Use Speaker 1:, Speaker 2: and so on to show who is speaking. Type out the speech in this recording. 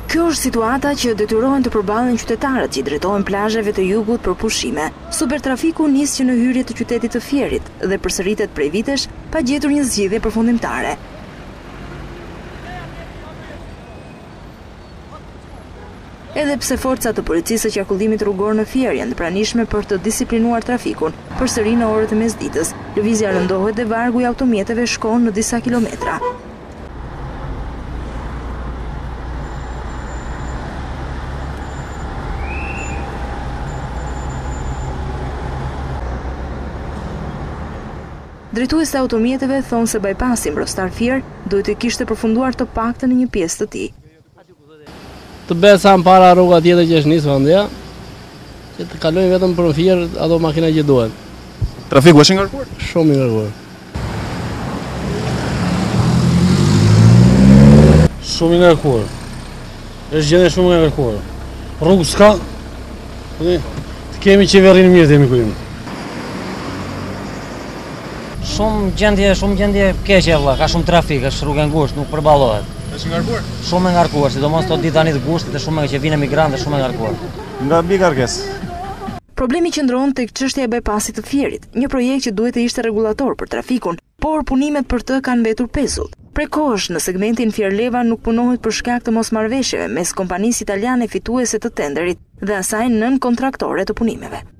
Speaker 1: Kjo është situata që detyrohen të përballen qytetarët që i drejtohen plazheve të jugut për pushime. Supertrafiku nis që në hyrje të qytetit të Fierit dhe përsëritet prej vitesh pa gjetur një zgjidhje përfundimtare. Edhe pse forcat të policisë së qarkullimit rrugor në Fier janë të pranishme për të disiplinuar trafikun, përsëri në orët e mesditës, lëvizja rëndohet dhe vargu i automjeteve shkon në disa kilometra. Drejtuesi i automjeteve thonë se bypassi Mbrostar Fier duhet të kishte përfunduar të paktën në një pjesë të tij.
Speaker 2: Të bëhet sa më para rruga tjetër që është nisë vendja, që të kalojnë vetëm për në Fier ato makina që duhen.
Speaker 3: Trafiku është i ngarkuar?
Speaker 2: Shumë i ngarkuar.
Speaker 4: Shumë i ngarkuar. Është gjendje shumë e ngarkuar. Rrugë s'ka. Të kemi qeverinë mirë të jemi ku jemi.
Speaker 5: Shumë gjendje keqe vëlla, ka shumë trafik, është rrugë e ngushtë, nuk përballohet.
Speaker 3: Është i ngarkuar?
Speaker 5: Shumë e ngarkuar, sidomos këto ditë tani të ngushtë dhe shumë që vinë emigrantë, shumë e ngarkuar.
Speaker 3: Nga mbi ngarkesë.
Speaker 1: Problemi qëndron tek çështja e bypassit të Fierit, një projekt që duhet të ishte rregullator për trafikun, por punimet për të kanë mbetur pezull. Prej kohësh në segmentin Fier-Leva nuk punohet për shkak të mosmarrëveshjeve mes kompanisë italiane fituese të tenderit dhe asaj nën kontraktore të punimeve.